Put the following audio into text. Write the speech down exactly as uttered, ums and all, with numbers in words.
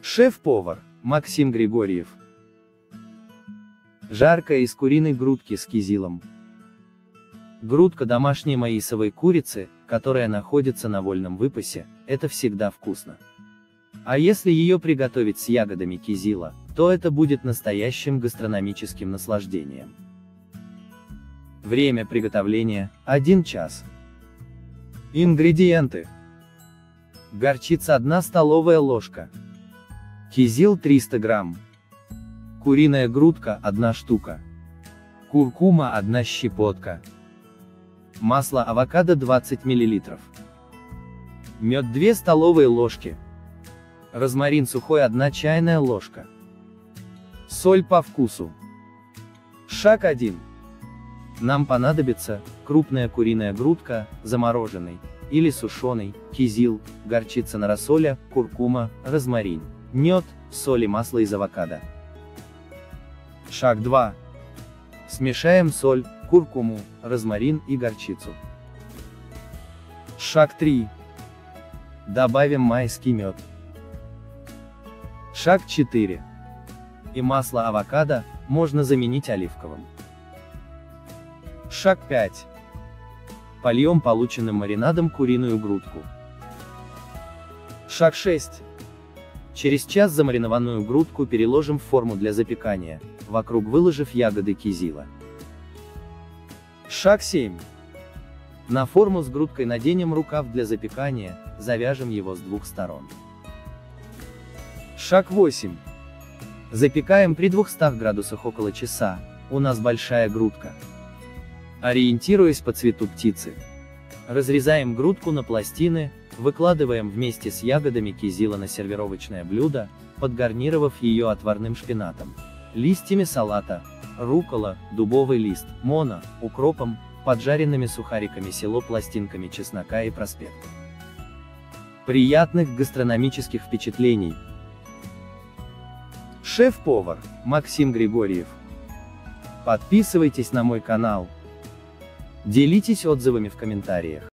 Шеф-повар Максим Григорьев. Жаркое из куриной грудки с кизилом. Грудка домашней маисовой курицы, которая находится на вольном выпасе, это всегда вкусно. А если ее приготовить с ягодами кизила, то это будет настоящим гастрономическим наслаждением. Время приготовления – один час. Ингредиенты. Горчица одна столовая ложка. Кизил триста грамм. Куриная грудка одна штука. Куркума одна щепотка. Масло авокадо двадцать миллилитров. Мед две столовые ложки. Розмарин сухой одна чайная ложка. Соль по вкусу. Шаг один. Нам понадобится крупная куриная грудка, замороженный или сушеный, кизил, горчица на рассоле, куркума, розмарин, мед, соль и масло из авокадо. Шаг два. Смешаем соль, куркуму, розмарин и горчицу. Шаг три. Добавим майский мед. Шаг четыре. И масло авокадо можно заменить оливковым. Шаг пять. Польем полученным маринадом куриную грудку. Шаг шесть. Через час замаринованную грудку переложим в форму для запекания, вокруг выложив ягоды кизила. Шаг семь. На форму с грудкой наденем рукав для запекания, завяжем его с двух сторон. Шаг восемь. Запекаем при двухстах градусах около часа, у нас большая грудка. Ориентируясь по цвету птицы. Разрезаем грудку на пластины, выкладываем вместе с ягодами кизила на сервировочное блюдо, подгарнировав ее отварным шпинатом, листьями салата, руккола, дубовый лист, моно, укропом, поджаренными сухариками село, пластинками чеснока и проспект. Приятных гастрономических впечатлений! Шеф-повар Максим Григорьев. Подписывайтесь на мой канал. Делитесь отзывами в комментариях.